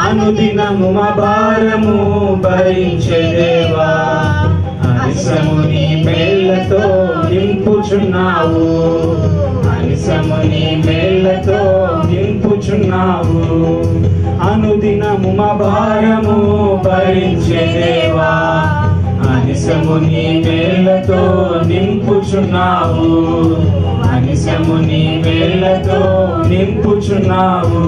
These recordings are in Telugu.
అనుదినము మా భారము భరించే దేవా, అనిశము నీ మేళ్లతో నింపుచున్నావు, అనిశము నీ మేళ్లతో నింపుచున్నావు. అనుదినము మా భారము భరించే దేవా, అనిశము నీ మేళ్లతో నింపుచున్నావు, అనిశము నీ మేళ్లతో నింపుచున్నావు.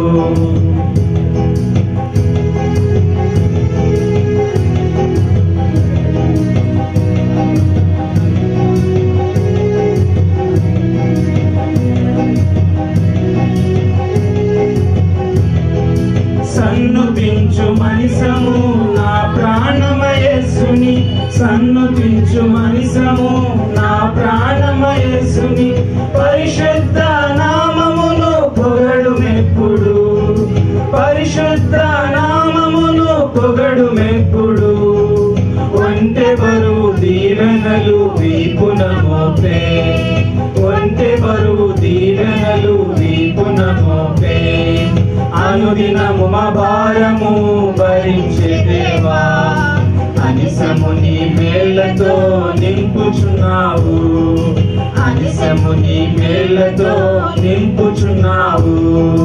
సన్నుతించు మనిషము నా ప్రాణమయేసుని, సన్నుతించు మనిషము నా ప్రాణమయేసుని, పరిశుద్ధ నామమును పొగడుమెప్పుడు, పరిశుద్ధ నామమును పొగడుమెప్పుడు. ఒంటె బరువు దీవెనలు వీపున మోపే, ఒంటె బరువు దీవెనలు వీపున మోపే. అనుదినము మా భారము భరించే దేవా, అనిశము నీ మేళ్లతో నింపుచున్నావు, అనిశము నీ మేళ్లతో నింపుచున్నావు.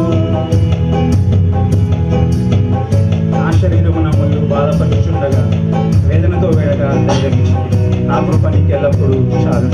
నా శరీరమున ముందు బాధపడుచుండగా వేదనతో వేడగా ధైర్యమిచ్చింది, నా కృప నీకు ఎల్లప్పుడూ చాలు.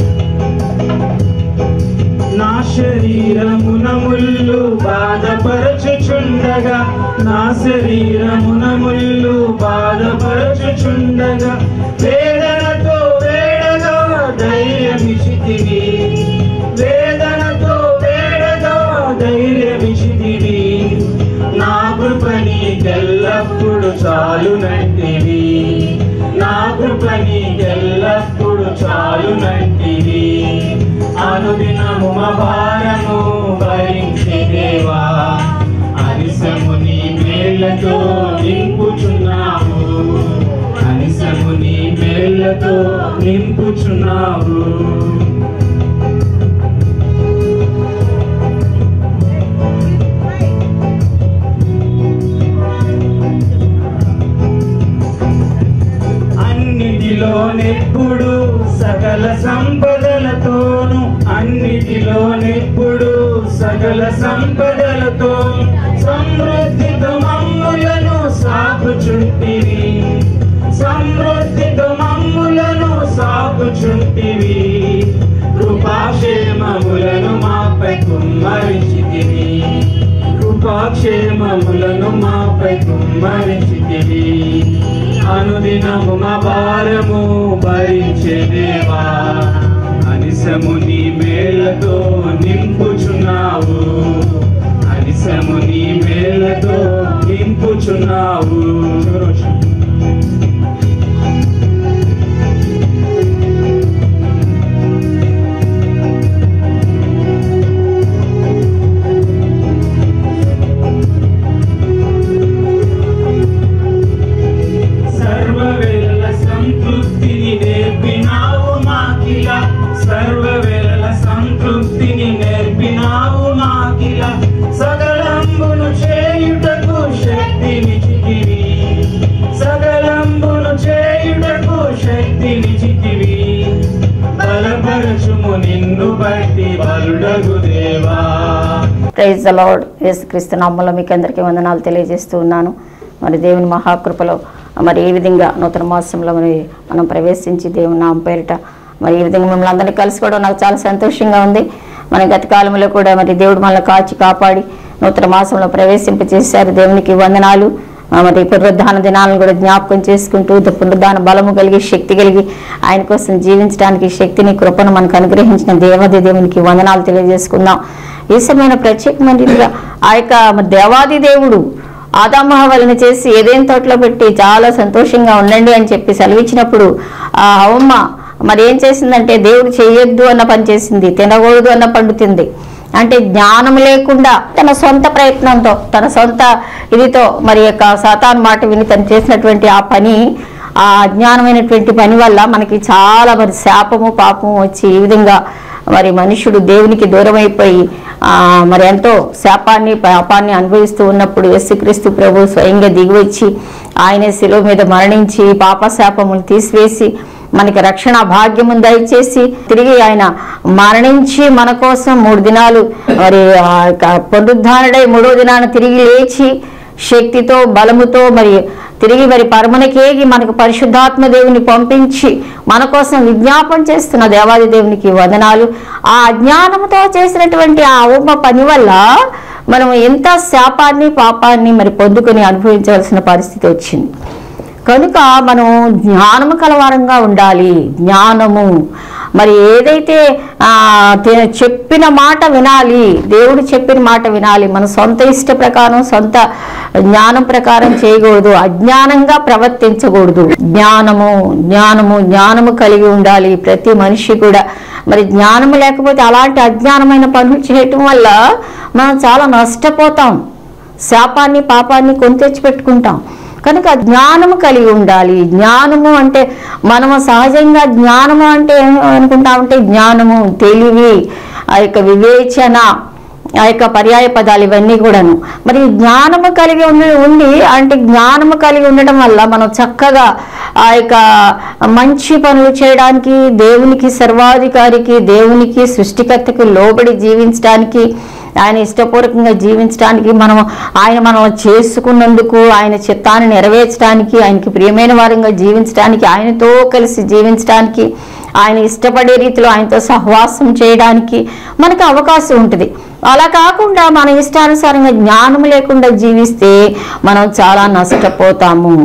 నా శరీరమున ముళ్ళు బాధపరచుచుండగా, నా శరీరమున ముళ్ళు బాధపరచుచుండగా, వేదనతో వేడగా ధైర్యమిచ్చితివి, వేదనతో వేడగా ధైర్యమిచ్చితివి. నా కృప నీకెల్లప్పుడు చాలునంటివి, నా కృప నీకెల్లప్పుడు చాలునంటివి. అనుదినము మా భారము భరించే దేవా, అనిశము నీ మేళ్లతో నింపుచున్నావు, అనిశము నీ మేళ్లతో నింపుచున్నావు. అన్నిటిలోనెప్పుడు సకల సంపదలతోను, అన్నిటిలోనెప్పుడు సకల సంపదలతో సమృద్ధితో మమ్ములను సాకుచుంటివి, సమృద్ధితో మమ్ములను సాకుచుంటివి. కృపాక్షేమములను మాపై కుమ్మరించితివి, కృపాక్షేమములను మాపై కుమ్మరించితివి. అనుదినము మా భారము భరించే దేవా, అనిశము నీ మేళ్లతో నింపుచున్నావు, అనిశము నీ మేళ్లతో నింపుచున్నావు. సర్వవేళ సంతృప్తిని నేర్పినావు మాకిలా, సర్వవేళ సంతృప్తిని నేర్పినావు మాకిలా. సకలంబును చేయుటకు శక్తినిచ్చితివి, సకలంబును చేయుటకు శక్తినిచ్చితివి. బలపరచుము నిన్ను బట్టి బలుడగు దేవా. Praise the Lord. యేసుక్రీస్తు నామములో మీకు అందరికీ వందనాలు తెలియజేస్తూ ఉన్నాను. మరి దేవుని మహాకృపలో మరి ఏ విధంగా నూతన మాసంలో మనం ప్రవేశించి దేవుని నామం పేరిట మరి ఈ విధంగా మిమ్మల్ని అందరినీ కలుసుకోవడం నాకు చాలా సంతోషంగా ఉంది. మన గత కాలంలో కూడా మరి దేవుడు మనల్ని కాచి కాపాడి నూతన మాసంలో ప్రవేశింపచేశారు. దేవునికి వందనాలు. మరి పునరుద్ధాన దినాలను కూడా జ్ఞాపకం చేసుకుంటూ పునరుద్ధాన బలము కలిగి శక్తి కలిగి ఆయన కోసం జీవించడానికి శక్తిని కృపను మనకు అనుగ్రహించిన దేవాది దేవునికి వందనాలు తెలియజేసుకుందాం. ఈ సమయంలో ప్రత్యేకమైన ఆ యొక్క దేవాది దేవుడు ఆదాము హవ్వలను చేసి ఏదైనా తోటలో పెట్టి చాలా సంతోషంగా ఉండండి అని చెప్పి సెలవిచ్చినప్పుడు ఆ హవ్వ మరి ఏం చేసిందంటే దేవుడు చేయొద్దు అన్న పని చేసింది, తినకూడదు అన్న పండు తింది. అంటే జ్ఞానం లేకుండా తన సొంత ప్రయత్నంతో తన సొంత ఇదితో మరి యొక్క సాతాను మాట విని తను చేసినటువంటి ఆ పని, ఆ అజ్ఞానమైనటువంటి పని వల్ల మనకి చాలా మరి శాపము పాపము వచ్చి ఈ విధంగా మరి మనుషుడు దేవునికి దూరం అయిపోయి మరి ఎంతో శాపాన్ని పాపాన్ని అనుభవిస్తూ ఉన్నప్పుడు యేసుక్రీస్తు ప్రభు స్వయంగా దిగివచ్చి ఆయన శిలువ మీద మరణించి పాప శాపములు తీసివేసి మనకి రక్షణ భాగ్యము దయచేసి తిరిగి ఆయన మరణించి మన కోసం 3 దినాలు మరి పునరుద్ధానుడై 3వ దినాన తిరిగి లేచి శక్తితో బలముతో మరి తిరిగి మరి పరమునకేగి మనకు పరిశుద్ధాత్మ దేవుని పంపించి మన కోసం విజ్ఞాపన చేస్తున్న దేవాది దేవునికి వందనాలు. ఆ అజ్ఞానంతో చేసినటువంటి ఆ పని వల్ల మనం ఎంత శాపాన్ని పాపాన్ని మరి పొందుకొని అనుభవించవలసిన పరిస్థితి వచ్చింది. కనుక మనం జ్ఞానము కలవారంగా ఉండాలి. జ్ఞానము మరి ఏదైతే చెప్పిన మాట వినాలి, దేవుడు చెప్పిన మాట వినాలి. మన సొంత ఇష్ట ప్రకారం సొంత జ్ఞానం ప్రకారం చేయకూడదు, అజ్ఞానంగా ప్రవర్తించకూడదు. జ్ఞానము కలిగి ఉండాలి ప్రతి మనిషి కూడా. మరి జ్ఞానము లేకపోతే అలాంటి అజ్ఞానమైన పనులు చేయటం వల్ల మనం చాలా నష్టపోతాం, శాపాన్ని పాపాన్ని కొని తెచ్చి పెట్టుకుంటాం. కనుక జ్ఞానము కలిగి ఉండాలి. జ్ఞానము అంటే మనము సహజంగా జ్ఞానము అంటే అనుకుంటామంటే జ్ఞానము, తెలివి, ఆ యొక్క వివేచన, ఆ యొక్క పర్యాయ పదాలు ఇవన్నీ కూడాను. మరి జ్ఞానము కలిగి ఉండి అంటే జ్ఞానము కలిగి ఉండటం వల్ల మనం చక్కగా ఆ యొక్క మంచి పనులు చేయడానికి, దేవునికి సర్వాధికారికి, దేవునికి సృష్టికర్తకు లోబడి జీవించడానికి, ఆయన ఇష్టపూర్వకంగా జీవించడానికి, మనం చేసుకున్నందుకు, ఆయన చిత్తాన్ని నెరవేర్చడానికి, ఆయనకి ప్రియమైన వారంగా జీవించడానికి, ఆయనతో కలిసి జీవించడానికి, ఆయన ఇష్టపడే రీతిలో ఆయనతో సహవాసం చేయడానికి మనకు అవకాశం ఉంటుంది. అలా కాకుండా మన ఇష్టానుసారంగా జ్ఞానం లేకుండా జీవిస్తే మనం చాలా నష్టపోతాము.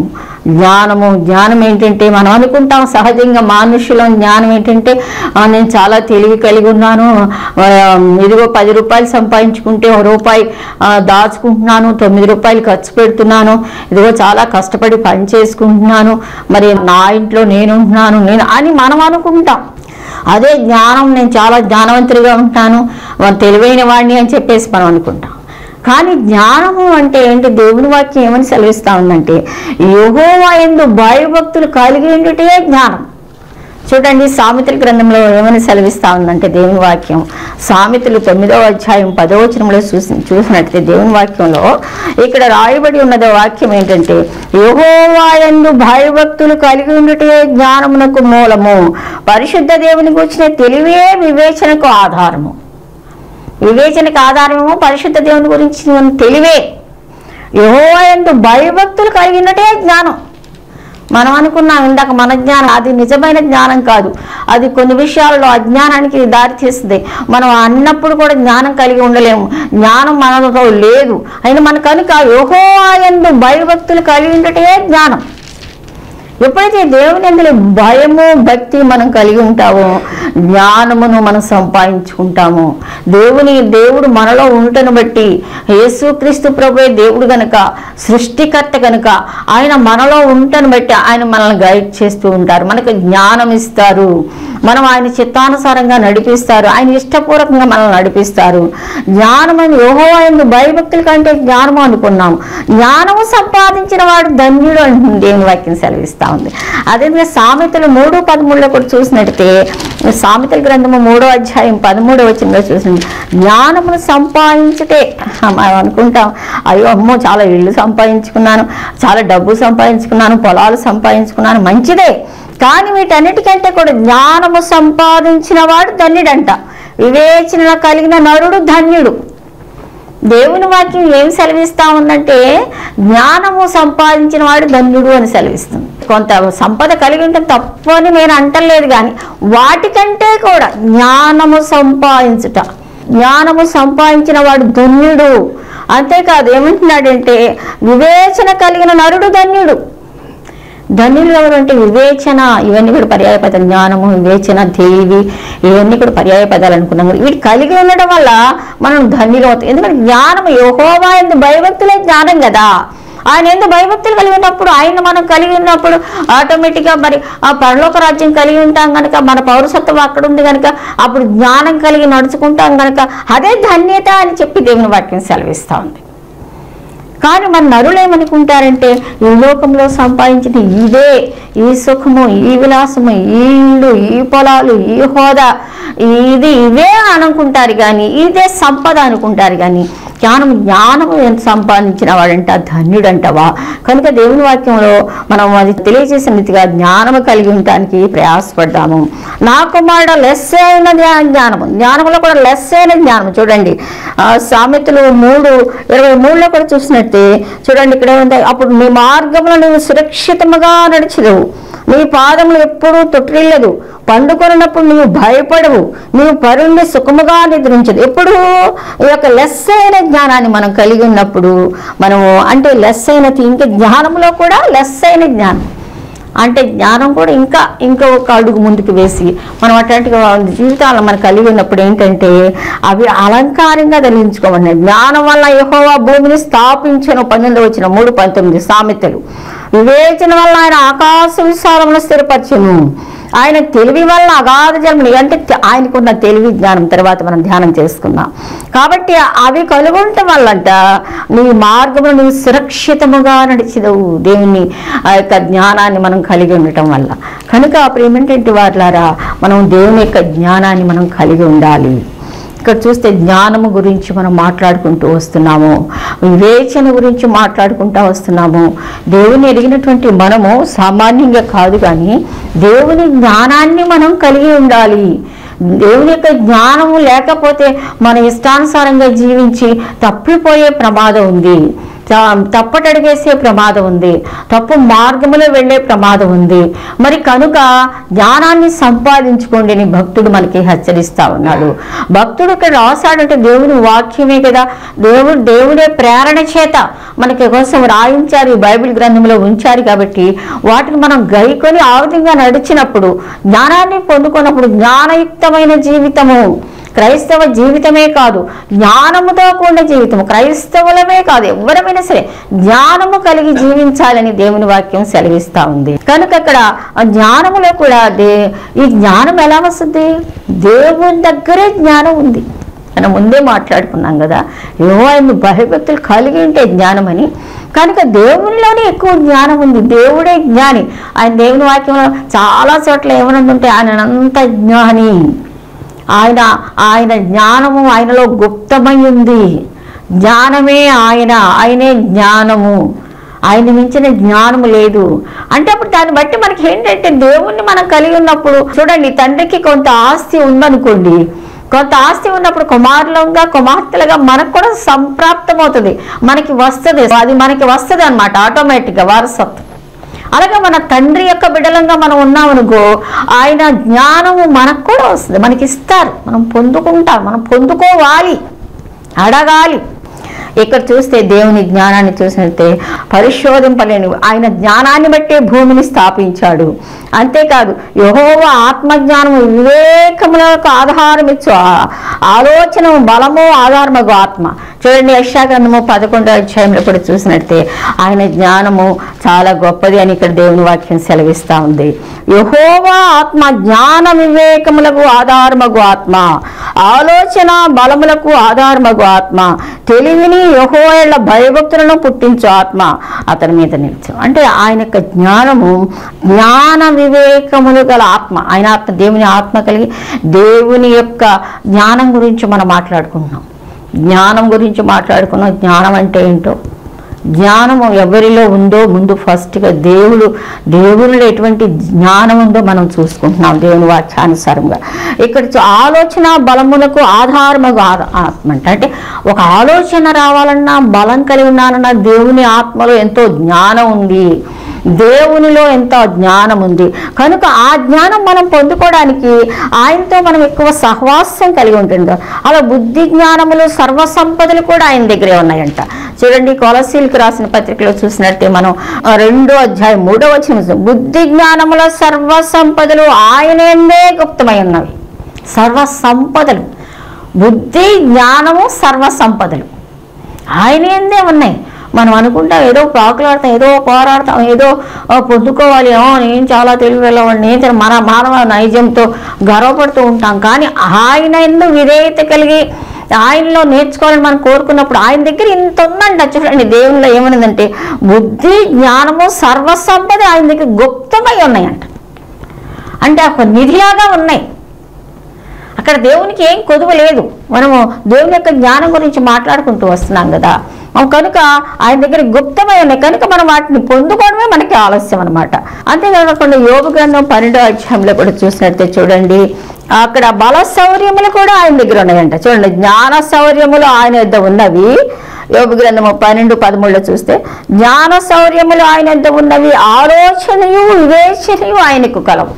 జ్ఞానం ఏంటంటే మనం అనుకుంటాం సహజంగా మానుషుల జ్ఞానం ఏంటంటే నేను చాలా తెలివి కలిగి ఉన్నాను, ఇదిగో 10 రూపాయలు సంపాదించుకుంటే 1 రూపాయి దాచుకుంటున్నాను, 9 రూపాయలు ఖర్చు పెడుతున్నాను, ఇదిగో చాలా కష్టపడి పని చేసుకుంటున్నాను, మరి నా ఇంట్లో నేను అని మనం అనుకుంటాం. అదే జ్ఞానం, నేను చాలా జ్ఞానవంతుడిగా ఉంటాను, తెలివైన వాడిని అని చెప్పేసి మనం అనుకుంటాం. కానీ జ్ఞానము అంటే ఏంటి? దేవుని వాక్యం ఏమని సెలవిస్తా ఉందంటే యెహోవా యందు భయభక్తులు కలిగి ఉండుటే జ్ఞానం. చూడండి, సామెతల గ్రంథంలో ఏమని సెలవిస్తా ఉందంటే దేవుని వాక్యం, సామెతలు 9వ అధ్యాయం 10వ వచనంలో చూసినట్లయితే దేవుని వాక్యంలో ఇక్కడ రాయబడి ఉన్నదో వాక్యం ఏంటంటే యెహోవా యందు భయభక్తులు కలిగి ఉండుటే జ్ఞానమునకు మూలము, పరిశుద్ధ దేవుని గురించిన తెలివే వివేచనకు ఆధారము. వివేచనకు ఆధారమేమో పరిశుద్ధ దేవుని గురించి తెలివే. యెహోవా యందు భయభక్తులు కలిగినటే జ్ఞానం. మనం అనుకున్నాం ఇందాక మన జ్ఞానం అది నిజమైన జ్ఞానం కాదు, అది కొన్ని విషయాల్లో అజ్ఞానానికి దారి తీస్తుంది. మనం అన్నప్పుడు కూడా జ్ఞానం కలిగి ఉండలేము, జ్ఞానం మనతో లేదు. అయినా మన కనుక యెహోవా యందు భయభక్తులు కలిగి ఉండటే జ్ఞానం. ఎప్పుడైతే దేవుని యందు భయము భక్తి మనం కలిగి ఉంటామో జ్ఞానమును మనం సంపాదించుకుంటాము. దేవుడు మనలో ఉండటను బట్టి, యేసుక్రీస్తు ప్రభువే దేవుడు గనుక, సృష్టికర్త గనుక, ఆయన మనలో ఉండటను బట్టి ఆయన మనల్ని గైడ్ చేస్తూ ఉంటారు, మనకు జ్ఞానం ఇస్తారు, మనం ఆయన చిత్తానుసారంగా నడిపిస్తారు, ఆయన ఇష్టపూర్వకంగా మనల్ని నడిపిస్తారు. జ్ఞానమని యెహోవా యందు భయభక్తుల కంటే జ్ఞానము అనుకున్నాము. జ్ఞానము సంపాదించిన వాడు ధన్యుడు అంటుంది దేవుని వాక్యం సెలవిస్తా ఉంది. అదేవిధంగా సామెతలు 3:13లో కూడా చూసినట్టే, సామెతల గ్రంథము 3వ అధ్యాయం 13వ వచనంలో చూసింది జ్ఞానమును సంపాదించుటే. మనం అనుకుంటాం అయ్యో అమ్మో చాలా ఇళ్ళు సంపాదించుకున్నాను, చాలా డబ్బు సంపాదించుకున్నాను, పొలాలు సంపాదించుకున్నాను, మంచిదే. కానీ వీటన్నిటికంటే కూడా జ్ఞానము సంపాదించిన వాడు ధన్యుడంట. వివేచన కలిగిన నరుడు ధన్యుడు. దేవుని వాక్యం ఏం సెలవిస్తా ఉందంటే జ్ఞానము సంపాదించిన వాడు ధన్యుడు అని సెలవిస్తుంది. కొంత సంపద కలిగి ఉంటే తప్పు అని నేను అంటలేదు, కానీ వాటికంటే కూడా జ్ఞానము సంపాదించిన వాడు ధన్యుడు. అంతేకాదు ఏమంటున్నాడంటే వివేచన కలిగిన నరుడు ధన్యుడు. ధన్యులు ఎవరు అంటే వివేచన, ఇవన్నీ కూడా పర్యాయ పదాలు. జ్ఞానము, వివేచన, తెలివి, ఇవన్నీ కూడా పర్యాయ పదాలు అనుకున్నాం. వీటి కలిగి ఉండడం వల్ల మనం ధన్యులు అవుతాం. ఎందుకంటే జ్ఞానము యెహోవా యందు భయభక్తులే జ్ఞానం కదా. ఆయన ఎందు భయభక్తులు కలిగి ఉన్నప్పుడు, ఆయన మనం కలిగి ఉన్నప్పుడు ఆటోమేటిక్గా మరి ఆ పరలోక రాజ్యం కలిగి ఉంటాం కనుక, మన పౌరసత్వం అక్కడ ఉంది కనుక, అప్పుడు జ్ఞానం కలిగి నడుచుకుంటాం కనుక అదే ధన్యత అని చెప్పి దేవుని వాక్యం సెలవిస్తూ ఉంది. కానీ మన నరులు ఏమనుకుంటారంటే ఈ లోకంలో సంపాదించిన ఇదే, ఈ సుఖము, ఈ విలాసము, ఈ ఇల్లు, ఈ పొలాలు, ఈ హోదా, ఇవే అనుకుంటారు కానీ, ఇదే సంపద అనుకుంటారు కానీ జ్ఞానము ఎంత సంపాదించిన వాడంట ధన్యుడంటవా. కనుక దేవుని వాక్యంలో మనం అది తెలియజేసిన రీతిగా జ్ఞానము కలిగి ఉండటానికి ప్రయాసపడ్డాము. నా కుమారుడు లెస్ అయిన జ్ఞానము, జ్ఞానంలో కూడా లెస్ అయిన జ్ఞానము. చూడండి సామెతలు 3:23 కూడా చూసినట్టే చూడండి, ఇక్కడ ఏముంది, అప్పుడు నీ మార్గంలో నువ్వు సురక్షితముగా నడిచెదవు, నీ పాదములు ఎప్పుడూ తొట్టిల్లదు, పండుకొన్నప్పుడు నీవు భయపడవు, నీవు పరుణ్ణి సుఖముగా నిద్రించదు. ఎప్పుడు ఈ యొక్క లెస్ అయిన జ్ఞానాన్ని మనం కలిగి ఉన్నప్పుడు మనము అంటే లెస్ అయినది, ఇంకా జ్ఞానంలో కూడా లెస్ అయిన జ్ఞానం అంటే జ్ఞానం కూడా ఇంకా ఒక అడుగు ముందుకు వేసి మనం అట్లాంటి జీవితాలను మనం కలిగి ఉన్నప్పుడు ఏంటంటే అవి అలంకారంగా ధరించుకోమని. జ్ఞానం వల్ల యెహోవా భూమిని స్థాపించను 18:3-19 సామెతలు. వివేచన వల్ల ఆయన ఆకాశ విశాలమును స్థిరపరచును, ఆయన తెలివి వల్ల అగాధ జన్మలు, అంటే ఆయనకున్న తెలివి జ్ఞానం తర్వాత మనం ధ్యానం చేసుకుందాం. కాబట్టి అవి కలుగుంటం వల్లంట నీ మార్గంలో నువ్వు సురక్షితముగా నడిచెదవు, దేవుని ఆ యొక్క జ్ఞానాన్ని మనం కలిగి ఉండటం వల్ల. కనుక ప్రేమేంటంటే వారులారా, మనం దేవుని యొక్క జ్ఞానాన్ని మనం కలిగి ఉండాలి. ఇక్కడ చూస్తే జ్ఞానము గురించి మనం మాట్లాడుకుంటూ వస్తున్నాము, వివేచన గురించి మాట్లాడుకుంటూ వస్తున్నాము. దేవుని ఎరిగినటువంటి మనము సామాన్యంగా కాదు కానీ దేవుని జ్ఞానాన్ని మనం కలిగి ఉండాలి. దేవుని యొక్క జ్ఞానము లేకపోతే మన ఇష్టానుసారంగా జీవించి తప్పిపోయే ప్రమాదం ఉంది, తప్పటడిగేసే ప్రమాదం ఉంది, తప్పు మార్గంలో వెళ్ళే ప్రమాదం ఉంది. మరి కనుక జ్ఞానాన్ని సంపాదించుకోండి అని భక్తుడు మనకి హెచ్చరిస్తా ఉన్నాడు. భక్తుడు ఇక్కడ రాశాడంటే దేవుని వాక్యమే కదా, దేవుడే ప్రేరణ చేత మనకి కోసం రాయించారు, ఈ బైబిల్ గ్రంథంలో ఉంచారు. కాబట్టి వాటిని మనం గైకొని ఆ విధంగా నడిచినప్పుడు, జ్ఞానాన్ని పొందుకున్నప్పుడు జ్ఞానయుక్తమైన జీవితము, క్రైస్తవ జీవితమే కాదు జ్ఞానముతో కూడిన జీవితము, క్రైస్తవులమే కాదు ఎవరమైనా సరే జ్ఞానము కలిగి జీవించాలని దేవుని వాక్యం సెలవిస్తా ఉంది. కనుక అక్కడ జ్ఞానములో కూడా ఈ జ్ఞానం ఎలా వస్తుంది? దేవుని దగ్గరే జ్ఞానం ఉంది. మనం ముందే మాట్లాడుకున్నాం కదా, యెహోవాను భయభక్తులు కలిగి ఉంటే జ్ఞానం అని. కనుక దేవునిలోనే ఎక్కువ జ్ఞానం ఉంది, దేవుడే జ్ఞాని. ఆయన దేవుని వాక్యంలో చాలా చోట్ల ఏమనుంటే ఆయన అంత జ్ఞాని, ఆయన జ్ఞానము ఆయనలో గుప్తమై ఉంది. జ్ఞానమే ఆయనే జ్ఞానము, ఆయన మించిన జ్ఞానము లేదు. అంటే అప్పుడు దాన్ని బట్టి మనకి ఏంటంటే దేవుణ్ణి మనం కలిగి ఉన్నప్పుడు చూడండి, తండ్రికి కొంత ఆస్తి ఉందనుకోండి, కొంత ఆస్తి ఉన్నప్పుడు కుమారులుగా కుమార్తెలుగా మనకు కూడా సంప్రాప్తం అవుతుంది, మనకి వస్తుంది, అది మనకి వస్తుంది అనమాట ఆటోమేటిక్గా వారసత్వం. అలాగే మన తండ్రి యొక్క బిడ్డలంగా మనం ఉన్నామనుకో, ఆయన జ్ఞానము మనకు కూడా వస్తుంది, మనకి ఇస్తారు, మనం పొందుకుంటాం, మనం పొందుకోవాలి, అడగాలి. ఇక్కడ చూస్తే దేవుని జ్ఞానాన్ని చూసినట్టే పరిశోధింపలేని ఆయన జ్ఞానాన్ని బట్టే భూమిని స్థాపించాడు. అంతేకాదు యెహోవా ఆత్మజ్ఞానము వివేకములకు ఆధారం ఇచ్చు, ఆలోచన బలము ఆధారమగు ఆత్మ. చూడండి యెషయా గ్రంథము 11వ అధ్యాయంలో కూడా చూసినట్టే ఆయన జ్ఞానము చాలా గొప్పది అని ఇక్కడ దేవుని వాక్యం సెలవిస్తా ఉంది. యెహోవా ఆత్మ జ్ఞాన వివేకములకు ఆధారమగు ఆత్మ, ఆలోచన బలములకు ఆధారమగు ఆత్మ, తెలివిని యెహోవా భయభక్తులను పుట్టించు ఆత్మ అతని మీద నిలిచు. అంటే ఆయన యొక్క జ్ఞానము జ్ఞాన వివేకములు గల ఆత్మ, ఆయన ఆత్మ, దేవుని ఆత్మ కలిగి దేవుని యొక్క జ్ఞానం గురించి మనం మాట్లాడుకుంటున్నాం. జ్ఞానం గురించి మాట్లాడుకున్నాం. జ్ఞానం అంటే ఏంటో, జ్ఞానము ఎవరిలో ఉందో ముందు ఫస్ట్గా దేవునిలో ఎటువంటి జ్ఞానం ఉందో మనం చూసుకుంటున్నాం దేవుని వాక్యానుసారంగా. ఇక్కడ ఆలోచన బలములకు ఆధారముగా ఆత్మ అంటే ఒక ఆలోచన రావాలన్నా, బలం కలిగి ఉన్నానన్నా దేవుని ఆత్మలో ఎంతో జ్ఞానం ఉంది, దేవునిలో ఎంతో జ్ఞానం ఉంది. కనుక ఆ జ్ఞానం మనం పొందుకోవడానికి ఆయనతో మనం ఎక్కువ సహవాసం కలిగి ఉంటుంది. అలా బుద్ధి జ్ఞానములు సర్వసంపదలు కూడా ఆయన దగ్గరే ఉన్నాయంట. చూడండి కొలసీలకు రాసిన పత్రికలో చూసినట్టే మనం 2వ అధ్యాయం 3వ వచనం, బుద్ధి జ్ఞానముల సర్వసంపదలు ఆయనందే గుప్తమై ఉన్నవి. సర్వసంపదలు, బుద్ధి జ్ఞానము సర్వసంపదలు ఆయనందే ఉన్నాయి. మనం అనుకుంటాం ఏదో పాకులాడతాం, ఏదో పోరాడతాం, ఏదో పొందుకోవాలి, నేను చాలా తెలివివాడిని, మన మానవ నైజంతో గర్వపడుతూ ఉంటాం. కానీ ఆయన ఎందు విధేయత కలిగి ఆయనలో నేర్చుకోవాలని మనం కోరుకున్నప్పుడు ఆయన దగ్గర ఇంత ఉందంట. చూడండి దేవునిలో ఏమనిందంటే బుద్ధి జ్ఞానము సర్వసంపద ఆయన దగ్గర గుప్తమై ఉన్నాయంట. అంటే ఒక నిధిలాగా ఉన్నాయి. అక్కడ దేవునికి ఏం కొదువ లేదు. మనము దేవుని యొక్క జ్ఞానం గురించి మాట్లాడుకుంటూ వస్తున్నాం కదా, కనుక ఆయన దగ్గర గుప్తమై ఉన్నాయి కనుక మనం వాటిని పొందుకోవడమే మనకి ఆలస్యం అనమాట. అంతేకాకుండా యోబు గ్రంథం 12వ అధ్యాయంలో కూడా చూసినట్టే చూడండి, అక్కడ బల శౌర్యములు కూడా ఆయన దగ్గర ఉన్నాయంట. చూడండి, జ్ఞాన శౌర్యములు ఆయన వద్ద ఉన్నవి. యోబు గ్రంథము 12:13 చూస్తే జ్ఞాన శౌర్యములు ఆయన వద్ద ఉన్నవి, ఆలోచనయు వివేచనయు ఆయనకు కలవు.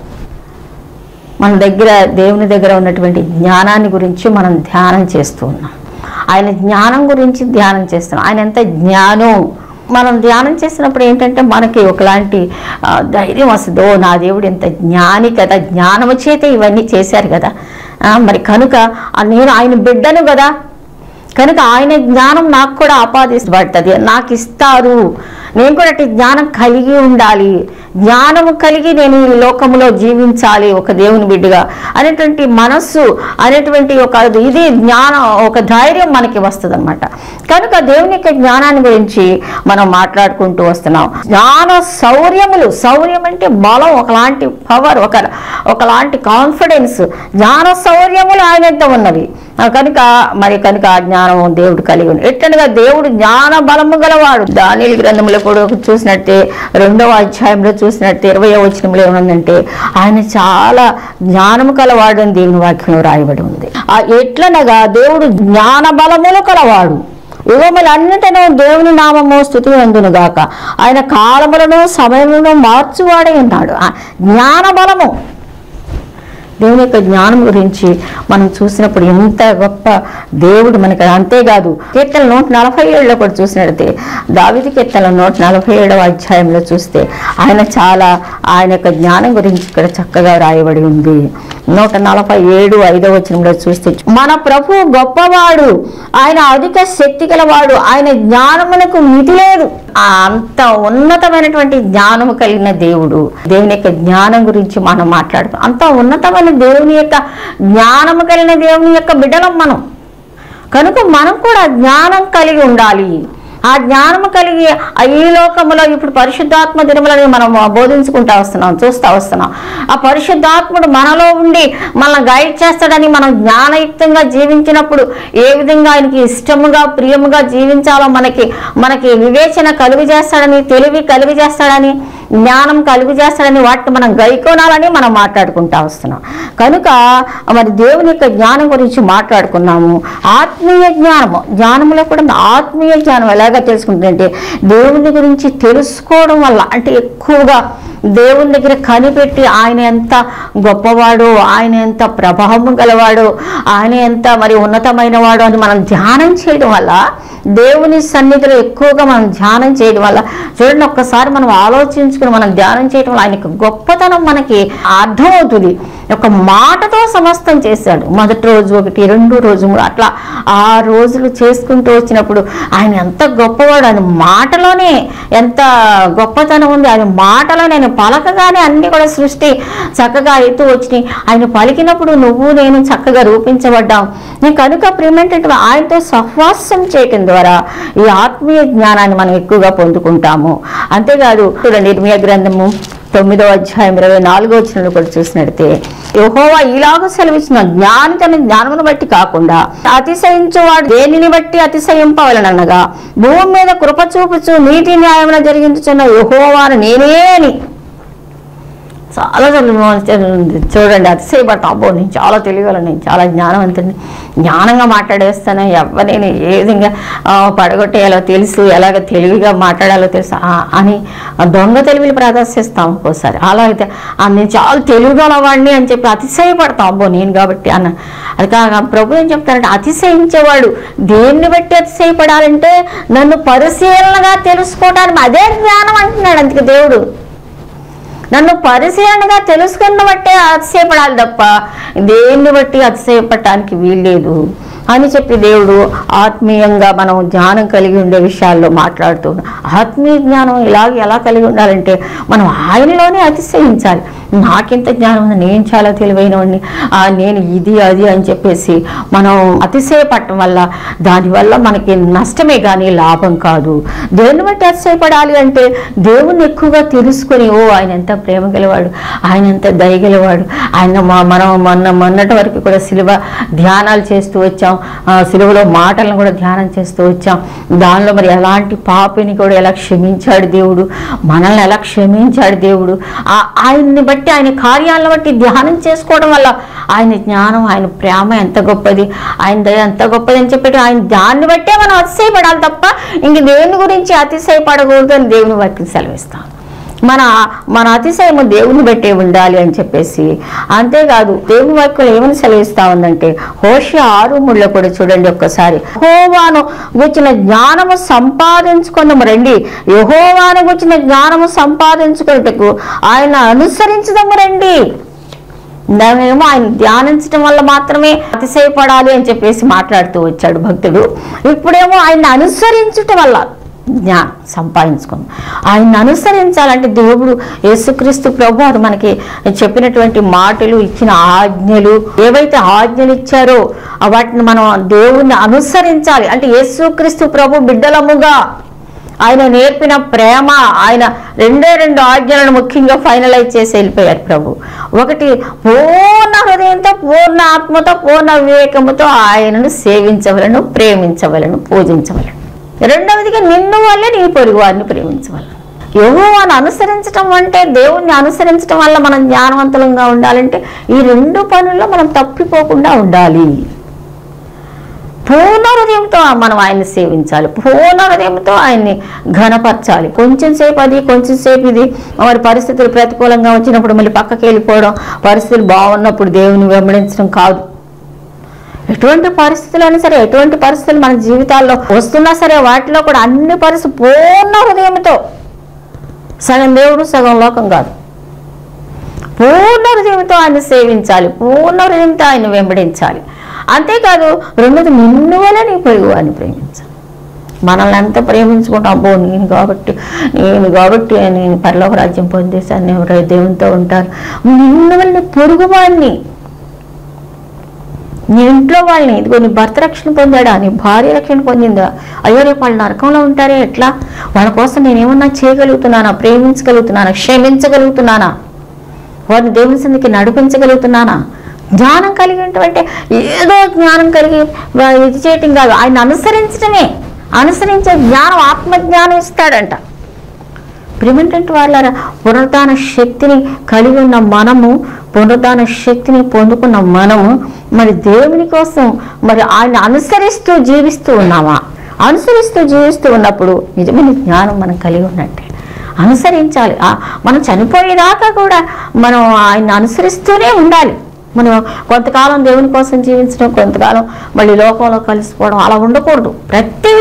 మన దగ్గర దేవుని దగ్గర ఉన్నటువంటి జ్ఞానాన్ని గురించి మనం ధ్యానం చేస్తూ ఉన్నాం. ఆయన జ్ఞానం గురించి ధ్యానం చేస్తున్నాం. ఆయన ఎంత జ్ఞానం మనం ధ్యానం చేసినప్పుడు ఏంటంటే మనకి ఒకలాంటి ధైర్యం వస్తుందో, నా దేవుడు ఎంత జ్ఞాని కదా, జ్ఞానము చేతే ఇవన్నీ చేశారు కదా, మరి కనుక నేను ఆయన బిడ్డను కదా, కనుక ఆయన జ్ఞానం నాకు కూడా ఆపాదించబడుతుంది, నాకు ఇస్తారు, నేను కూడా జ్ఞానం కలిగి ఉండాలి, జ్ఞానము కలిగి నేను ఈ లోకంలో జీవించాలి ఒక దేవుని బిడ్డగా అనేటువంటి మనస్సు అనేటువంటి ఒక ఇది జ్ఞానం, ఒక ధైర్యం మనకి వస్తుంది అనమాట. కనుక దేవుని యొక్క జ్ఞానాన్ని గురించి మనం మాట్లాడుకుంటూ వస్తున్నాం. జ్ఞాన శౌర్యములు, శౌర్యం అంటే బలం, ఒకలాంటి పవర్, ఒకలాంటి కాన్ఫిడెన్స్, జ్ఞాన శౌర్యములు ఆయన వద్ద ఉన్నవి కనుక కనుక ఆ జ్ఞానం దేవుడు కలిగి ఉంది. ఎట్లనగా దేవుడు జ్ఞాన బలము గలవాడు. దానియేలు గ్రంథంలో కూడా చూసినట్టే 2వ అధ్యాయంలో చూసినట్టే 20వ వచనంలో ఏముందంటే ఆయన చాలా జ్ఞానము కలవాడు అని దేవుని వాక్యంలో రాయబడి ఉంది. ఎట్లనగా దేవుడు జ్ఞాన బలములు కలవాడు, యుగములన్నిటినూ దేవుని నామము స్తుతి అందునుగాక, ఆయన కాలములను సమయములను మార్చువాడై ఉన్నాడు. జ్ఞాన బలము, దేవుని యొక్క జ్ఞానం గురించి మనం చూసినప్పుడు ఎంత గొప్ప దేవుడు మనకి. అంతేకాదు కీర్తన 147లో కూడా చూసినట్లయితే దావీదు కీర్తన 147వ అధ్యాయంలో చూస్తే ఆయన యొక్క జ్ఞానం గురించి ఇక్కడ చక్కగా రాయబడి ఉంది. 147:5వ వచనంలో చూస్తే మన ప్రభు గొప్పవాడు, ఆయన అధిక శక్తి గలవాడు, ఆయన జ్ఞానమునకు మితి లేదు. అంత ఉన్నతమైనటువంటి జ్ఞానము కలిగిన దేవుడు. దేవుని యొక్క జ్ఞానం గురించి మనం మాట్లాడుతాం. అంత ఉన్నతమైన దేవుని యొక్క జ్ఞానము కలిగిన దేవుని యొక్క బిడ్డలం మనం. కనుక మనం కూడా జ్ఞానం కలిగి ఉండాలి. ఆ జ్ఞానము కలిగి ఈ లోకములో ఇప్పుడు పరిశుద్ధాత్మ దినములని మనం బోధించుకుంటూ వస్తున్నాం, చూస్తూ వస్తున్నాం. ఆ పరిశుద్ధాత్ముడు మనలో ఉండి మనల్ని గైడ్ చేస్తాడని మనం జ్ఞానయుక్తంగా జీవించినప్పుడు ఏ విధంగా ఆయనకి ఇష్టముగా ప్రియముగా జీవించాలో మనకి వివేచన కలుగు చేస్తాడని, తెలివి కలుగు చేస్తాడని, జ్ఞానం కలుగు చేస్తాడని వాటిని మనం గైకోనాలని మనం మాట్లాడుకుంటూ వస్తున్నాం. కనుక మరి దేవుని యొక్క జ్ఞానం గురించి మాట్లాడుకున్నాము. ఆత్మీయ జ్ఞానములో కూడా ఆత్మీయ జ్ఞానం ఎలాగా తెలుసుకుంటుందంటే దేవుని గురించి తెలుసుకోవడం వల్ల, అంటే ఎక్కువగా దేవుని దగ్గర కనిపెట్టి ఆయన ఎంత గొప్పవాడు, ఆయన ఎంత ప్రభావం గలవాడు, ఆయన ఎంత మరి ఉన్నతమైన వాడు అని మనం ధ్యానం చేయడం వల్ల, దేవుని సన్నిధిలో ఎక్కువగా మనం ధ్యానం చేయడం వల్ల చూడండి, ఒక్కసారి మనం ఆలోచించుకుని మనం ధ్యానం చేయడం వల్ల ఆయనకు గొప్పతనం మనకి అర్థమవుతుంది. ఒక మాటతో సమస్తం చేశాడు. మొదటి రోజు 1, 2 రోజు 3 అట్లా 6 రోజులు చేసుకుంటూ వచ్చినప్పుడు ఆయన ఎంత గొప్పవాడు, ఆయన మాటలోనే ఎంత గొప్పతనం ఉంది. ఆయన మాటలోనే, ఆయన పలకగానే అన్ని కూడా సృష్టి చక్కగా అవుతూ వచ్చినాయి. ఆయన పలికినప్పుడు నువ్వు నేను చక్కగా రూపించబడ్డాం. నేను కనుక ప్రియమైనటువంటి ఆయనతో సహవాసం చేయటం ద్వారా ఈ ఆత్మీయ జ్ఞానాన్ని మనం ఎక్కువగా పొందుకుంటాము. అంతేకాదు చూడండి, ఇర్మియా గ్రంథము 9వ అధ్యాయం 24వ వచనంలో కూడా చూసినట్టే యెహోవా ఇలాగ సెలవిచ్చిన, జ్ఞాని తన జ్ఞానమును బట్టి కాకుండా అతిశయించువాడు దేనిని బట్టి అతిశయింపవలనగా భూమి మీద కృప చూపుచు నీతి న్యాయమున జరిగించుచున్న యెహోవాను నేనే అని చాలా చూడండి అతిశయపడతాం. అబ్బో నేను చాలా తెలియగలను, నేను చాలా జ్ఞానవంతుని, జ్ఞానంగా మాట్లాడేస్తాను, ఎవరిని ఏ విధంగా పడగొట్టేయాలో తెలుసు, ఎలాగ తెలివిగా మాట్లాడాలో తెలుసు అని దొంగ తెలివిని ప్రదర్శిస్తాం ఒక్కోసారి. అలా అయితే నేను చాలా తెలివిగలవాడిని అని చెప్పి అతిశయపడతాం. అబ్బో నేను కాబట్టి అన్న. అది కాక ప్రభు ఏం చెప్తారంటే అతిశయించేవాడు దేన్ని బట్టి అతిశయపడాలంటే నన్ను పరిశీలనగా తెలుసుకోవడానికి అదే జ్ఞానం అంటున్నాడు. అందుకే దేవుడు నన్ను పరిశీలనగా తెలుసుకున్న బట్టే అతిశయపడాలి తప్ప దేన్ని బట్టి అతిశయపడటానికి వీల్లేదు అని చెప్పి దేవుడు ఆత్మీయంగా మనం జ్ఞానం కలిగి ఉండే విషయాల్లో మాట్లాడుతున్నాం. ఆత్మీయ జ్ఞానం ఎలా కలిగి ఉండాలంటే మనం ఆయనలోనే అతిశయించాలి. నాకెంత జ్ఞానం ఉంది, నేను చాలా తెలివైనవాడిని, నేను ఇది అది అని చెప్పేసి మనం అతిశయపడటం వల్ల దానివల్ల మనకి నష్టమే కానీ లాభం కాదు. దేన్ని బట్టి అతిశయపడాలి అంటే దేవుణ్ణి ఎక్కువగా తెలుసుకొని, ఆయన ఎంత ప్రేమ గలవాడు, ఆయన ఎంత దయగలవాడు, ఆయన మనం మొన్నటి వరకు కూడా సిలువ ధ్యానాలు చేస్తూ వచ్చాం, సిలువలో మాటలను కూడా ధ్యానం చేస్తూ వచ్చాం. దానిలో మరి ఎలాంటి పాపిని కూడా ఎలా క్షమించాడు దేవుడు, మనల్ని ఎలా క్షమించాడు దేవుడు. ఆయన్ని బట్టి, ఆయన కార్యాలను బట్టి ధ్యానం చేసుకోవడం వల్ల ఆయన జ్ఞానం, ఆయన ప్రేమ ఎంత గొప్పది, ఆయన దయ ఎంత గొప్పది అని చెప్పి ఆయన దాన్ని బట్టే మనం అతిశయపడాలి తప్ప ఇంక దేవుని గురించి అతిశయపడకూడదు అని దేవుని వాక్యం సెలవిస్తాం. మన అతిశయము దేవుని బట్టే ఉండాలి అని చెప్పేసి. అంతేకాదు దేవుని వాక్యంలో ఏమని సెలవిస్తా ఉందంటే హోషేయ 6:3 కూడా చూడండి ఒక్కసారి. యెహోవాను గూర్చిన జ్ఞానము సంపాదించుకుందాము రండి, యెహోవాను గూర్చిన జ్ఞానము సంపాదించుకున్నటకు ఆయన అనుసరించుదాము రండి. దానేమో ఆయన ధ్యానించడం వల్ల మాత్రమే అతిశయపడాలి అని చెప్పేసి మాట్లాడుతూ వచ్చాడు భక్తుడు. ఇప్పుడేమో ఆయన అనుసరించటం వల్ల జ్ఞానం సంపాదించుకుంది. ఆయన్ని అనుసరించాలంటే దేవుడు యేసుక్రీస్తు ప్రభు వారు మనకి చెప్పినటువంటి మాటలు, ఇచ్చిన ఆజ్ఞలు, ఏవైతే ఆజ్ఞలు ఇచ్చారో వాటిని మనం దేవుణ్ణి అనుసరించాలి. అంటే యేసుక్రీస్తు ప్రభు బిడ్డలముగా ఆయన నేర్పిన ప్రేమ, ఆయన 2 ఆజ్ఞలను ముఖ్యంగా ఫైనలైజ్ చేసి వెళ్ళిపోయారు ప్రభు. ఒకటి, పూర్ణ హృదయంతో, పూర్ణ ఆత్మతో, పూర్ణ వివేకముతో ఆయనను సేవించవలను, ప్రేమించవలను, పూజించవలను. రెండవదిగా నిన్ను వల్లే నీ పొరుగు వారిని ప్రేమించవలను. యెహోవాను అనుసరించడం అంటే దేవుణ్ణి అనుసరించడం వల్ల మనం జ్ఞానవంతులంగా ఉండాలంటే ఈ 2 పనుల్లో మనం తప్పిపోకుండా ఉండాలి. పూర్ణ హృదయంతో మనం ఆయన్ని సేవించాలి, పూర్ణ హృదయంతో ఆయన్ని ఘనపరచాలి. కొంచెం సేపు అది, కొంచెం సేపు ఇది, మరి పరిస్థితులు ప్రతికూలంగా వచ్చినప్పుడు మళ్ళీ పక్కకి వెళ్ళిపోవడం, పరిస్థితులు బాగున్నప్పుడు దేవుని వెంబడించడం కాదు. ఎటువంటి పరిస్థితులైనా సరే, ఎటువంటి పరిస్థితులు మన జీవితాల్లో వస్తున్నా సరే వాటిలో కూడా అన్ని పరిస్థితులు పూర్ణ హృదయంతో, సగం దేవుడు సగం లోకం కాదు, పూర్ణ హృదయంతో ఆయన సేవించాలి, పూర్ణ హృదయంతో ఆయన వెంబడించాలి. అంతేకాదు రెండోది, నిన్ను వల్ల నీ పొరుగు వారిని ప్రేమించాలి. మనల్ని ఎంత ప్రేమించుకుంటాం, అబ్బో నేను కాబట్టి నేను పరలోక రాజ్యం పొందేశాను, ఎవరు దేవునితో ఉంటారు. నిన్ను వల్ల నీ పొరుగు వారిని, నీ ఇంట్లో వాళ్ళని, ఇదిగో నీ భర్త రక్షణ పొందాడా, నీ భార్య రక్షణ పొందిందా, అయ్యో రేపు వాళ్ళు నరకంలో ఉంటారే ఎట్లా, వాళ్ళ కోసం నేనేమన్నా చేయగలుగుతున్నానా, ప్రేమించగలుగుతున్నానా, క్షమించగలుగుతున్నానా, వారిని దేవుని సన్నిధికి నడిపించగలుగుతున్నానా. జ్ఞానం కలిగి ఉంటే ఏదో జ్ఞానం కలిగి ఇది చేయటం కాదు, ఆయన అనుసరించడమే. అనుసరించే జ్ఞానం ఆత్మజ్ఞానం ఇస్తాడంట. ప్రియమైనటువంటి వాళ్ళారా, పునరుద్ధాన శక్తిని కలిగి ఉన్న మనము, పునరుద్ధాన శక్తిని పొందుకున్న మనము మరి దేవుని కోసం మరి ఆయన అనుసరిస్తూ జీవిస్తూ ఉన్నామా? అనుసరిస్తూ జీవిస్తూ ఉన్నప్పుడు నిజమైన జ్ఞానం మనం కలిగి ఉన్నట్టే. అనుసరించాలి. మనం చనిపోయేదాకా కూడా మనం ఆయన అనుసరిస్తూనే ఉండాలి. మనం కొంతకాలం దేవుని కోసం జీవించడం, కొంతకాలం మళ్ళీ లోకంలో కలిసిపోవడం అలా ఉండకూడదు. ప్రతి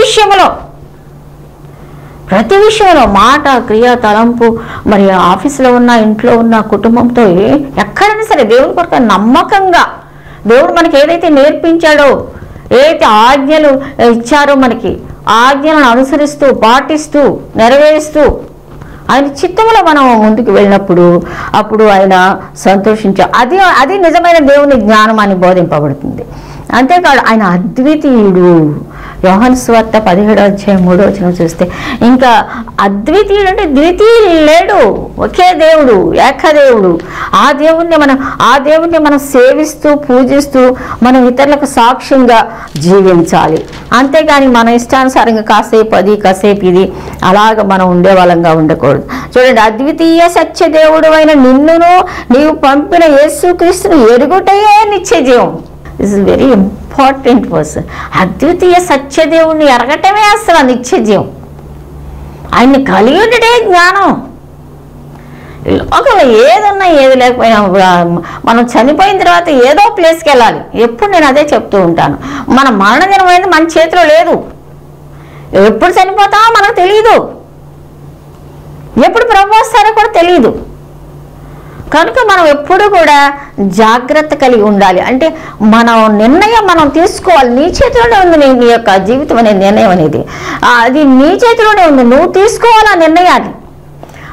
విషయంలో మాట, క్రియ, తలంపు, మరి ఆఫీసులో ఉన్న, ఇంట్లో ఉన్న, కుటుంబంతో ఎక్కడైనా సరే దేవుని కొరకు నమ్మకంగా, దేవుడు మనకి ఏదైతే నేర్పించాడో, ఏదైతే ఆజ్ఞలు ఇచ్చారో మనకి, ఆజ్ఞలను అనుసరిస్తూ, పాటిస్తూ, నెరవేరుస్తూ ఆయన చిత్తంలో మనం ముందుకు వెళ్ళినప్పుడు అప్పుడు ఆయన సంతోషించారు. అది నిజమైన దేవుని జ్ఞానం అని బోధింపబడుతుంది. అంతేకాదు ఆయన అద్వితీయుడు. యోహాను సువార్త 17:3 చూస్తే ఇంకా అద్వితీయుడు అంటే ద్వితీయుడు లేడు, ఒకే దేవుడు, ఏకదేవుడు. ఆ దేవుణ్ణి మనం సేవిస్తూ, పూజిస్తూ మనం ఇతరులకు సాక్ష్యంగా జీవించాలి. అంతేగాని మన ఇష్టానుసారంగా కాసేపు అది, కాసేపు ఇది అలాగ మనం ఉండేవాళ్ళంగా ఉండకూడదు. చూడండి, అద్వితీయ సత్యదేవుడు అయిన నిన్నును నీవు పంపిన యేసుక్రీస్తును ఎరుగుటయే నిత్యజీవం. This is very important person. అద్వితీయ సత్యదేవుడిని ఎరగటమే అసలు నిత్యజీవం. ఆయన్ని కలిగి ఉండటే జ్ఞానం. లోకంలో ఏదన్నా ఏది లేకపోయినా మనం చనిపోయిన తర్వాత ఏదో ప్లేస్కి వెళ్ళాలి. ఎప్పుడు నేను అదే చెప్తూ ఉంటాను, మన మరణదినం అనేది మన చేతిలో లేదు. ఎప్పుడు చనిపోతామో మనకు తెలియదు, ఎప్పుడు ప్రభు వస్తారో కూడా తెలియదు. కనుక మనం ఎప్పుడు కూడా జాగ్రత్త కలిగి ఉండాలి. అంటే మనం నిర్ణయం మనం తీసుకోవాలి. నీ చేతిలోనే ఉంది నీ యొక్క జీవితం అనే నిర్ణయం అనేది. అది నీ చేతిలోనే ఉంది, నువ్వు తీసుకోవాలి ఆ నిర్ణయాన్ని.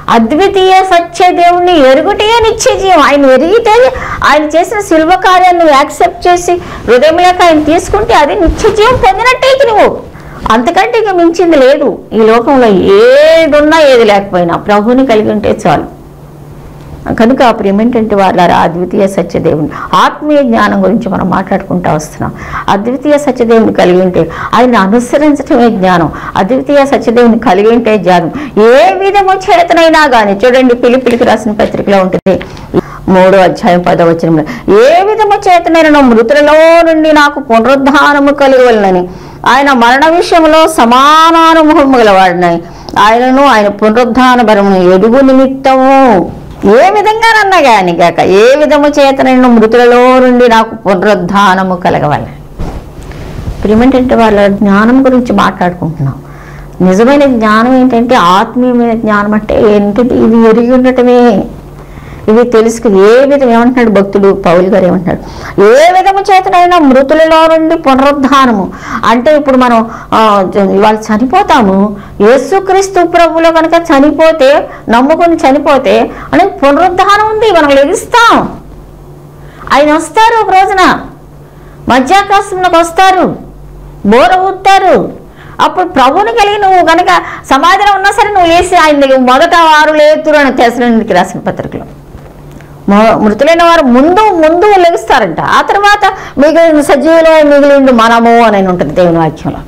అద్వితీయ సత్య దేవుణ్ణి ఎరుగుటే నిత్య జీవం. ఆయన ఎరిగితే, ఆయన చేసిన శిల్వ కార్యాన్ని నువ్వు యాక్సెప్ట్ చేసి హృదయంలోకి ఆయన తీసుకుంటే అది నిత్య జీవం పొందినట్టే నువ్వు. అంతకంటే ఇక మించింది లేదు ఈ లోకంలో. ఏదున్నా ఏది లేకపోయినా ప్రభువుని కలిగి ఉంటే చాలు. కనుక ప్రియమేంటంటే వాళ్ళ అద్వితీయ సత్యదేవుని ఆత్మీయ జ్ఞానం గురించి మనం మాట్లాడుకుంటూ వస్తున్నాం. అద్వితీయ సత్యదేవుని కలిగి ఉంటే ఆయన అనుసరించడమే జ్ఞానం. అద్వితీయ సత్యదేవుని కలిగి ఉంటే జ్ఞానం. ఏ విధము చేతనైనా కానీ, చూడండి ఫిలిప్పీయులకు రాసిన పత్రికలో ఉంటుంది 3వ అధ్యాయం 10వ వచనంలో, ఏ విధము చేతనైనా మృతులలో నుండి నాకు పునరుద్ధానము కలుగవలనని ఆయన మరణ విషయంలో సమానానుభవము గలవాడినాయి. ఆయనను ఆయన పునరుద్ధాన బలమును ఎరుగు నిమిత్తము ఏ విధంగానన్నా కానీ గాక, ఏ విధము చేతనైనా మృతులలో నుండి నాకు పునరుద్ధానము కలగవాలి. ప్రియమేంటంటే వాళ్ళ జ్ఞానం గురించి మాట్లాడుకుంటున్నాం. నిజమైన జ్ఞానం ఏంటంటే, ఆత్మీయమైన జ్ఞానం అంటే ఏంటంటే ఇది ఎరిగి ఉండటమే, ఇవి తెలుసుకు. ఏ విధం ఏమంటున్నాడు భక్తుడు పౌలు గారు ఏమంటున్నాడు, ఏ విధము చేతనైనా మృతులలో నుండి పునరుద్ధానము అంటే, ఇప్పుడు మనం ఇవాళ చనిపోతాము, యేసుక్రీస్తు ప్రభువులో కనుక చనిపోతే, నమ్ముకొని చనిపోతే అని పునరుద్ధానం ఉంది. మనం లెగిస్తాం, ఆయన వస్తారు ఒక రోజున, మధ్యాకాశంలోకి వస్తారు, బోర ఊతారు. అప్పుడు ప్రభువుని కలిగి నువ్వు కనుక సమాధిలో ఉన్నా సరే నువ్వు లేచి ఆయన దగ్గర మొదట వారు లేతురు అని తెస్సలోనికీయులకు రాసిన పత్రికలో, మృతులైన వారు ముందు లెగుస్తారంట. ఆ తర్వాత మిగిలిన సజీవులు మిగిలిండు మనము అని ఉంటుంది దేవుని వాక్యంలో.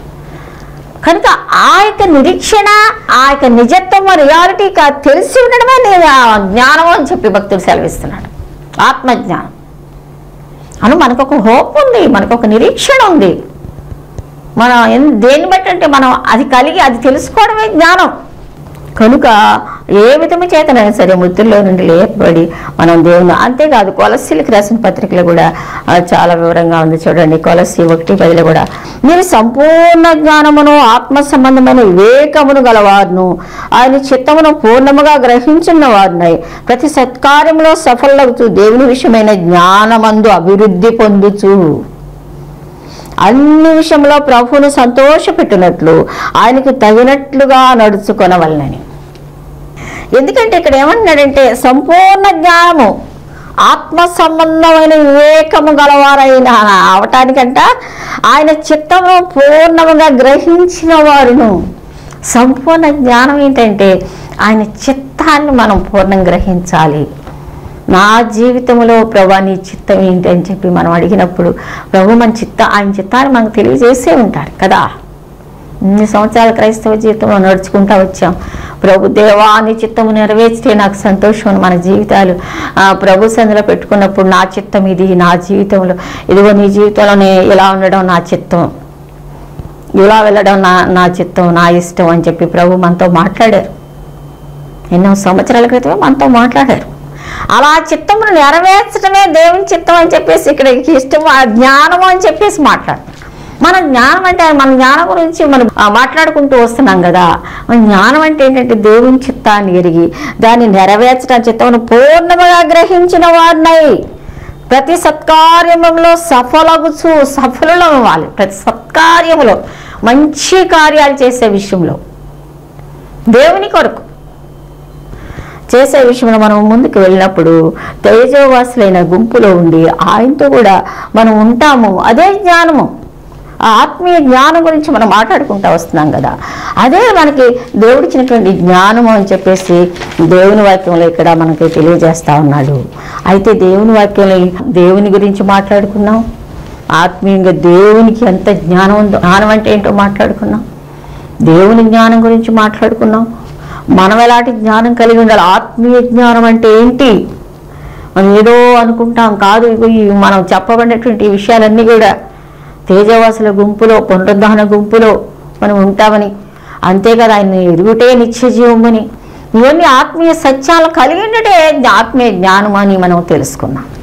కనుక ఆ యొక్క నిరీక్షణ, ఆ యొక్క నిజత్వం, రియాలిటీ తెలిసి ఉండడమే జ్ఞానం అని చెప్పి భక్తులు సెలవిస్తున్నాడు. ఆత్మజ్ఞానం అను మనకొక హోప్ ఉంది, మనకొక నిరీక్షణ ఉంది. మనం దేన్ని బట్టి అంటే మనం అది కలిగి అది తెలుసుకోవడమే జ్ఞానం. కనుక ఏ విధము చేతనైనా సరే మృతుల్లో నుండి లేపబడి మనం దేవుని, అంతేకాదు కొలస్సీలకు రాసిన పత్రికలో కూడా చాలా వివరంగా ఉంది. చూడండి కొలస్సీ 1:10 కూడా, మీరు సంపూర్ణ జ్ఞానమును ఆత్మ సంబంధమైన వివేకమును గలవారును ఆయన చిత్తమును పూర్ణముగా గ్రహించున్న వారునై ప్రతి సత్కార్యంలో సఫలవుతూ దేవుని విషయమైన జ్ఞానమందు అభివృద్ధి పొందుచు అన్ని విషయంలో ప్రభువును సంతోషపెట్టినట్లు ఆయనకు తగినట్లుగా నడుచుకొనవలనని. ఎందుకంటే ఇక్కడ ఏమంటున్నాడంటే, సంపూర్ణ జ్ఞానము ఆత్మ సంబంధమైన వివేకము గలవారైన అవటానికంట ఆయన చిత్తము పూర్ణముగా గ్రహించిన వారును. సంపూర్ణ జ్ఞానం ఏంటంటే ఆయన చిత్తాన్ని మనం పూర్ణంగా గ్రహించాలి. నా జీవితంలో ప్రభా నీ చిత్తం ఏంటి అని చెప్పి మనం అడిగినప్పుడు ప్రభు ఆయన చిత్తాన్ని మనకు తెలియజేసే ఉంటారు కదా. ఇన్ని సంవత్సరాల క్రైస్తవ జీవితంలో నడుచుకుంటూ వచ్చాం. ప్రభు దేవా నీ చిత్తము నెరవేర్చితే నాకు సంతోషం అని మన జీవితాలు ప్రభు సంధిలో పెట్టుకున్నప్పుడు, నా చిత్తం ఇది, నా జీవితంలో ఇదిగో నీ జీవితంలోనే ఇలా ఉండడం నా చిత్తం, ఇలా వెళ్ళడం నా చిత్తం, నా ఇష్టం అని చెప్పి ప్రభు మనతో మాట్లాడారు. ఎన్నో సంవత్సరాల క్రితమే మనతో మాట్లాడారు. అలా చిత్తమును నెరవేర్చడమే దేవుని చిత్తం అని చెప్పేసి ఇక్కడ ఇష్టం, జ్ఞానము అని చెప్పేసి మాట్లాడుతున్నాం. మన జ్ఞానం అంటే, మన జ్ఞానం గురించి మనం మాట్లాడుకుంటూ వస్తున్నాం కదా. మన జ్ఞానం అంటే ఏంటంటే దేవుని చిత్తాన్ని ఎరిగి దాన్ని నెరవేర్చడం, చిత్తమును పూర్ణముగా గ్రహించిన వారినై ప్రతి సత్కార్యములో సఫలం అవ్వాలి. ప్రతి సత్కార్యములో మంచి కార్యాలు చేసే విషయంలో, దేవుని కొరకు చేసే విషయంలో మనం ముందుకు వెళ్ళినప్పుడు తేజోవాసులైన గుంపులో ఉండి ఆయనతో కూడా మనం ఉంటాము. అదే జ్ఞానము, ఆ ఆత్మీయ జ్ఞానం గురించి మనం మాట్లాడుకుంటూ వస్తున్నాం కదా. అదే మనకి దేవుడిచ్చినటువంటి జ్ఞానము అని చెప్పేసి దేవుని వాక్యంలో ఇక్కడ మనకి తెలియజేస్తా ఉన్నాడు. అయితే దేవుని వాక్యంలో దేవుని గురించి మాట్లాడుకున్నాం, ఆత్మీయంగా దేవునికి ఎంత జ్ఞానం ఉందో, జ్ఞానం అంటే ఏంటో మాట్లాడుకున్నాం, దేవుని జ్ఞానం గురించి మాట్లాడుకున్నాం. మనం ఎలాంటి జ్ఞానం కలిగి ఉండాలి, ఆత్మీయ జ్ఞానం అంటే ఏంటి, మనం ఏదో అనుకుంటాం కాదు. మనం చెప్పబడినటువంటి విషయాలన్నీ కూడా తేజవాసుల గుంపులో, పునరుద్ధాన గుంపులో మనం ఉంటామని, అంతేకాదు ఆయన ఎరుగుటే నిత్య జీవమని, ఇవన్నీ ఆత్మీయ సత్యాలు కలిగినటే ఆత్మీయ జ్ఞానం అని మనం తెలుసుకున్నాం.